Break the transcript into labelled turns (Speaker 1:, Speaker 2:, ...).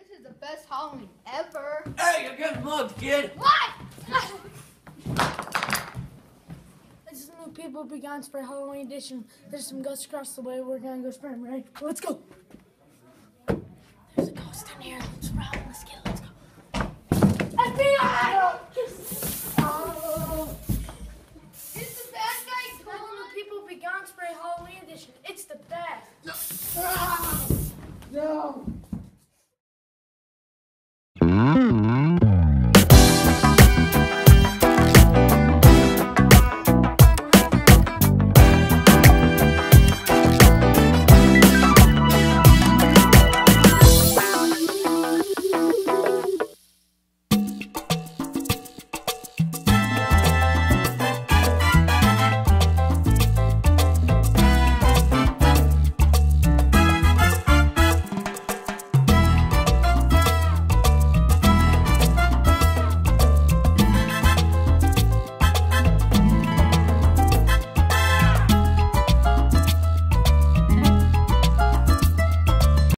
Speaker 1: This is the best Halloween ever.
Speaker 2: Hey, you're getting mugged, kid.
Speaker 1: What?
Speaker 3: This is new People Be Gone for Halloween edition. There's some ghosts across the way. We're gonna go spray them, right? Let's go.